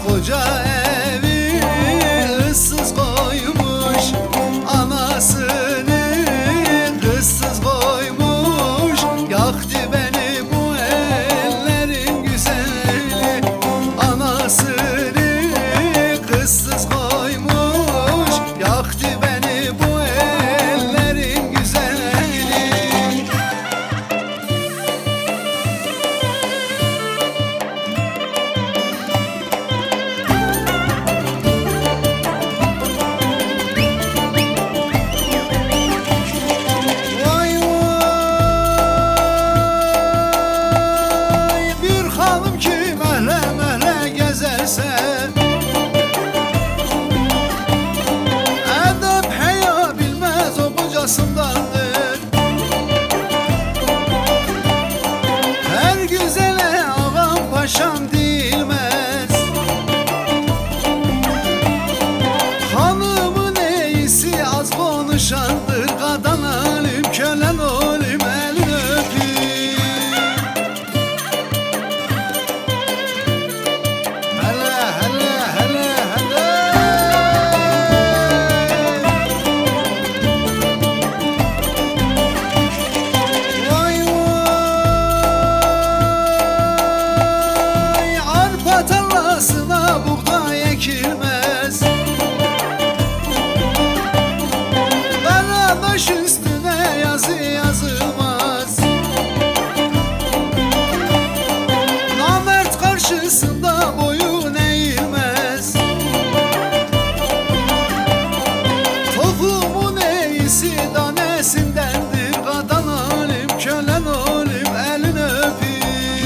Koca evi ıssız koymuş, anasını kızsız koymuş. Yaktı beni bu ellerin güzeli, anasını kızsız koymuş. Yaktı beni bu ellerin güzeli. Edep heya bilmez o kocasındandır. Her güzele ağam paşam değilmez. Hanımın iyisi az konuşandır. Kadan alim kölen olim elini öpeyim. Hele hele hele hele. Vay vay, arpa tarlasına buğday ekilmez. Karadaş üstüne yazı yazılmaz. Namert karşısında boyun eğilmez. Tohumun iyisi danesindendir. Kadan alim kölen olim elini öpeyim.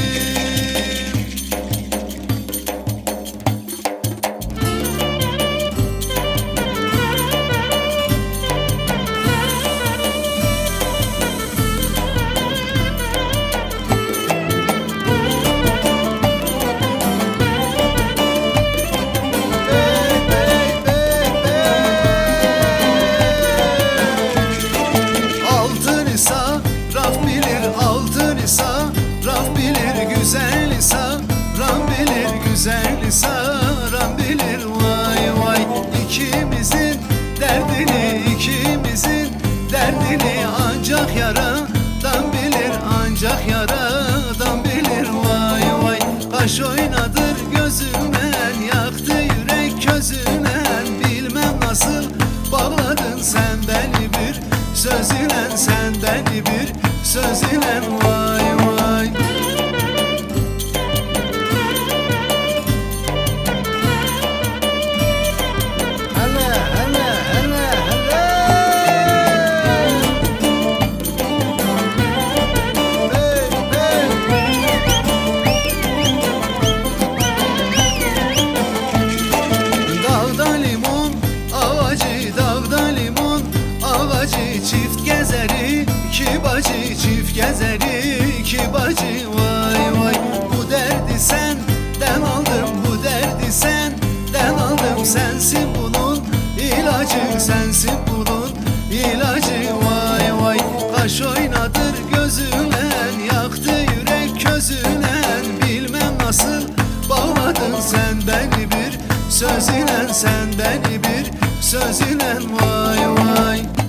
Altın ise Rab bilir, altın ise Rab bilir, güzel ise Rab bilir, güzel ise Rab bilir. Vay vay, ikimizin derdini, ikimizin derdini ancak yaradan bilir, ancak yaradan bilir. Vay vay, kaş oynadır gözümen, yaktı yürek közünen. Bilmem nasıl bağladın sen beni bir söz ile, sen beni bir söz ile. Vay vay. Hele hele hele hele. Hey hey. Dağda limon ağacı, dağda limon ağacı, çift gezeri iki bacı, çift gezeri iki bacı. Vay vay, bu derdi senden aldım, bu derdi senden aldım. Sensin bunun ilacı, sensin bunun ilacı. Vay vay, kaş oynadır gözünen, yaktı yürek közünen. Bilmem nasıl bağladın sen beni bir söz ile, sen beni bir söz ile. Vay vay.